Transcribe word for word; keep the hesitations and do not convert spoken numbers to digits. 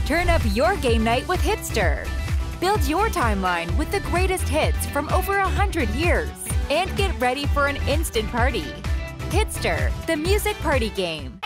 Turn up your game night with HITSTER. Build your timeline with the greatest hits from over a hundred years. And get ready for an instant party. HITSTER, the music party game.